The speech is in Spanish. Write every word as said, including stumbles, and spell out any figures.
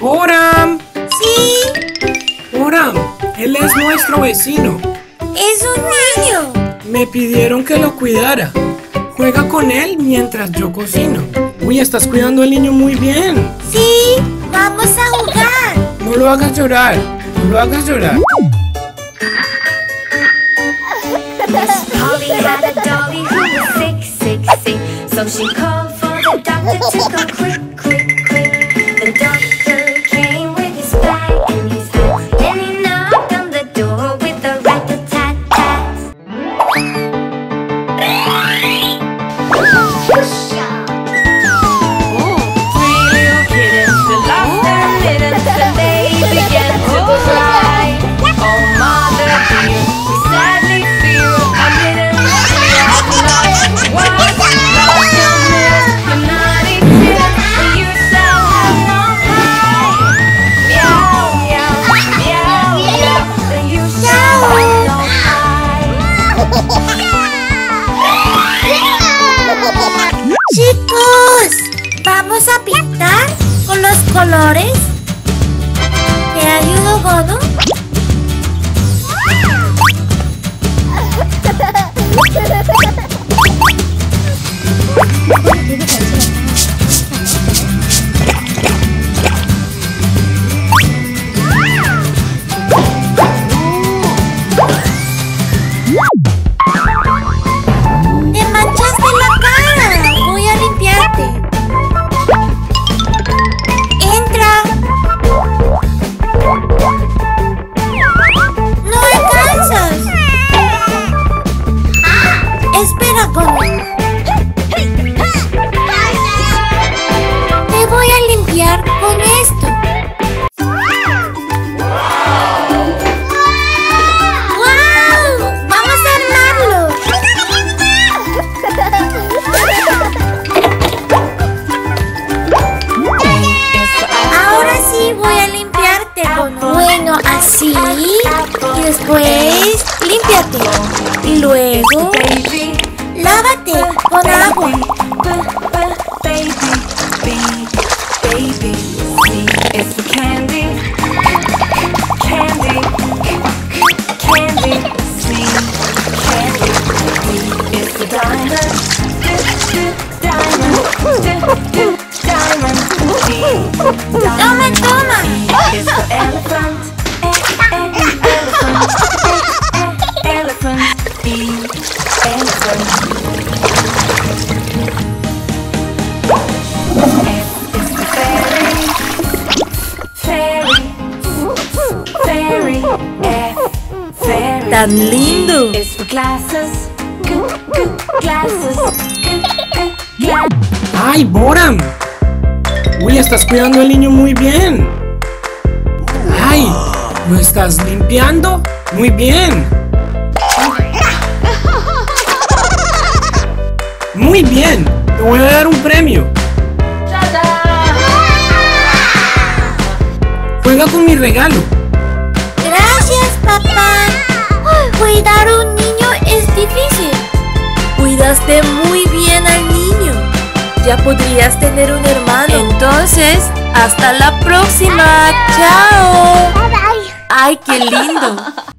¡Joram! Sí. ¡Joram! Él es nuestro vecino. Es un niño. Me pidieron que lo cuidara. Juega con él mientras yo cocino. Uy, estás cuidando al niño muy bien. Sí, vamos a jugar. No lo hagas llorar. No lo hagas llorar. Miss Polly had a dolly who was sick, sick, sick. So she called for the doctor to come quick, quick, quick. The doctor came with his bag and his hat, and he knocked on the door with a rat-a-tat-tat. Three little kittens who lost their mittens and they began to cry. Oh, mother dear, we sadly fear our mittens we have lost. Why lost your mittens, you naughty kittens, and you shall have no pie. Meow, meow, meow, meow, and you shall have no pie. Chicos, ¿vamos a pintar con los colores? ¿Te ayudo, Godo? Te manchaste la cara. Voy a limpiarte. Entra. No alcanzas. Espera, Godo. Te voy a limpiar con esto. ¡Guau! ¡Vamos a armarlo! Ahora sí voy a limpiarte con bueno, así. Y después límpiate. Y luego Baby, lávate con agua. baby, baby, baby, see, it's the candy, candy, candy, see, candy, see, it's the diamond, diamond, diamond, see, Toma, toma. it's the elephant, elephant, elephant, see, elephant. Tan lindo. It's for glasses, g g glasses, g g glasses. ¡Ay, Boram! Uy, estás cuidando al niño muy bien. ¡Ay! ¿Lo estás limpiando? Muy bien. Muy bien. Te voy a dar un premio. Juega con mi regalo. Gracias, papá. Cuidar a un niño es difícil. Cuidaste muy bien al niño. Ya podrías tener un hermano. Entonces, hasta la próxima. Chao. Ay, qué lindo.